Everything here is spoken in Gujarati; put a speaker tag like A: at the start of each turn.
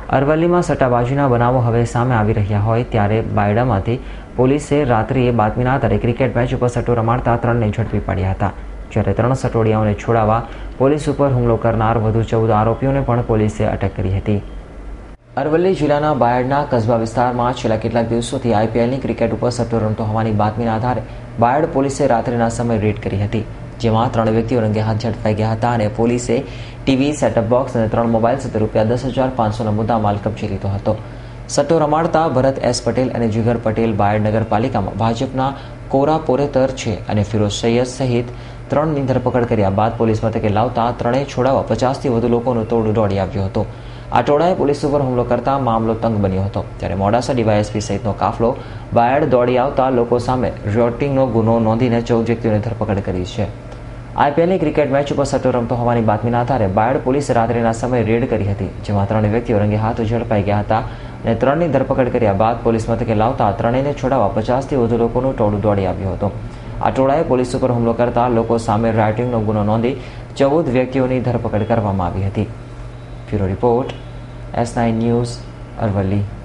A: અરવલ્લીમાં સટ્ટાબાજીના બનાવો હવે સામે આવી રહ્યા હોય ત્યારે બાયડામાંથી પોલીસે રાત્રિએ બાતમીના આધારે ક્રિકેટ મેચ ઉપર સટ્ટો રમાડતા 3ને ઝડપી પાડ્યા હતા. જ્યારે 3 સટોડિયાઓને છોડાવવા પોલીસ ઉપર હુમલો કરનાર વધુ 14 આરોપીઓને પણ પોલીસે અટક કરી હતી. અરવલ્લી જિલ્લાના બાયડના કસ્બા વિસ્તારમાં છેલ્લા કેટલાક દિવસોથી આઈપીએલની ક્રિકેટ ઉપર સટ્ટો રમતો હોવાની બાતમીના આધારે બાયડ પોલીસે રાત્રિના સમયે રેડ કરી હતી, જેમાં 3 વ્યક્તિઓ રંગે હાથ ઝડપાઈ ગયા હતા અને પોલીસે ટીવી, સેટઅપ બોક્સ અને 3 મોબાઈલ સાથે ₹10,500નો મુદ્દામાલ કબજે લીધો હતો. સટ્ટો રમાડતા ભરત એસ પટેલ અને જીગર પટેલ બાયડ નગરપાલિકામાં ભાજપના કોર્પોરેટર છે અને ફિરોઝ સૈયદ સહિત 3ની ધરપકડ કર્યા બાદ પોલીસ મથકે લાવતા 3ને છોડાવવા 50થી વધુ લોકોનો ટોળું દોડી આવ્યો હતો. આ ટોળાએ પોલીસ ઉપર હુમલો કરતા મામલો તંગ બન્યો હતો. ત્યારે મોડાસા ડીવાયએસપી સહિતનો કાફલો બાયડ દોડી આવતા લોકો સામે રોટિંગનો ગુનો નોંધીને 14 વ્યક્તિઓની ધરપકડ કરી છે. આઈપીએલની ક્રિકેટ મેચ ઉપર સટ્ટો રમતો હોવાની બાતમીના આધારે બાયડ પોલીસે રાત્રિના સમયે રેડ કરી હતી, જેમાં 3 વ્યક્તિઓ રંગે હાથ ઝડપાઈ ગયા હતા અને 3ની ધરપકડ કર્યા બાદ પોલીસ મથકે લાવતા 3ને છોડાવવા 50થી વધુ લોકોનું ટોળું દોડી આવ્યું હતું. આ ટોળાએ પોલીસ ઉપર હુમલો કરતા લોકો સામે રાઇટિંગનો ગુનો નોંધી 14 વ્યક્તિઓની ધરપકડ કરવામાં આવી હતી. Bureau report S9 news, Aravalli.